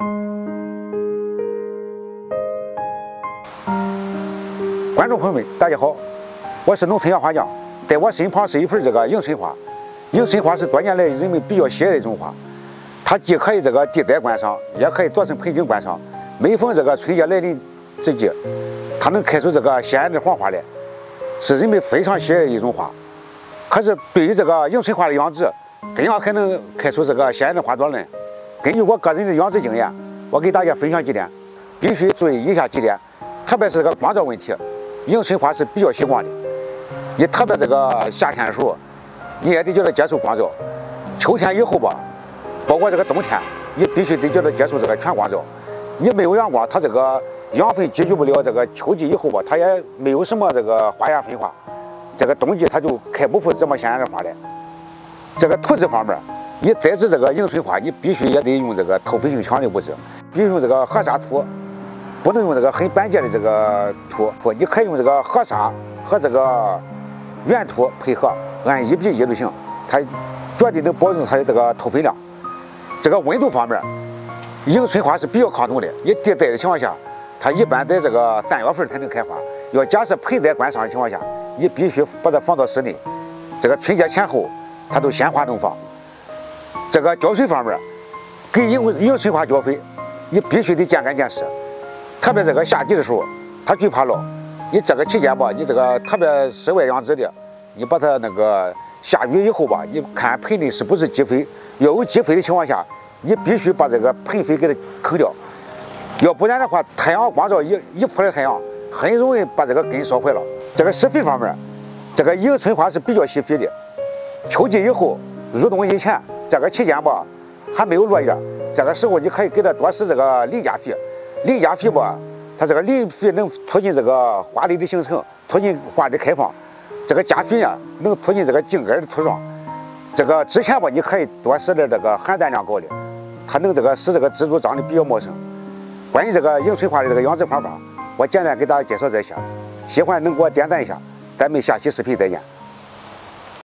观众朋友们，大家好，我是农村养花匠，在我身旁是一盆这个迎春花。迎春花是多年来人们比较喜爱的一种花，它既可以这个地栽观赏，也可以做成盆景观赏。每逢这个春节来临之际，它能开出这个鲜艳的黄花来，是人们非常喜爱的一种花。可是对于这个迎春花的养殖，怎样才能开出这个鲜艳的花朵呢？根据我个人的养殖经验，我给大家分享几点，必须注意以下几点，特别是这个光照问题。迎春花是比较习光的，你特别这个夏天的时候，你也得叫它接受光照；秋天以后吧，包括这个冬天，你必须得叫它接受这个全光照。你没有阳光，它这个养分积聚不了，这个秋季以后吧，它也没有什么这个花芽分化，这个冬季它就开不出这么鲜艳的花来。这个土质方面，你栽植这个迎春花，你必须也得用这个透肥性强的物质，比如用这个河沙土。不能用这个很板结的这个土，你可以用这个河沙和这个原土配合，按1:1就行，它绝对能保证它的这个透肥量。这个温度方面，迎春花是比较抗冻的，你地栽的情况下，它一般在这个3月份才能开花。要假设盆栽观赏的情况下，你必须把它放到室内，这个春节前后它都鲜花能放。这个浇水方面，给迎春花浇水，你必须得见干见湿。特别这个夏季的时候，它最怕涝。你这个期间吧，你这个特别室外养殖的，你把它那个下雨以后吧，你看盆内是不是积肥？要有积肥的情况下，你必须把这个盆肥给它抠掉，要不然的话，太阳光照一出来，太阳很容易把这个根烧坏了。这个施肥方面，这个迎春花是比较惜肥的。秋季以后，入冬以前，这个期间吧，还没有落叶，这个时候你可以给它多施这个磷钾肥。磷钾肥吧，它这个磷肥能促进这个花蕾的形成，促进花的开放。这个钾肥呢，能促进这个茎根的土壮。这个之前吧，你可以多施点这个含氮量高的，它能这个使这个植株长得比较茂盛。关于这个迎春花的这个养殖方法，我简单给大家介绍这些，喜欢能给我点赞一下，咱们下期视频再见。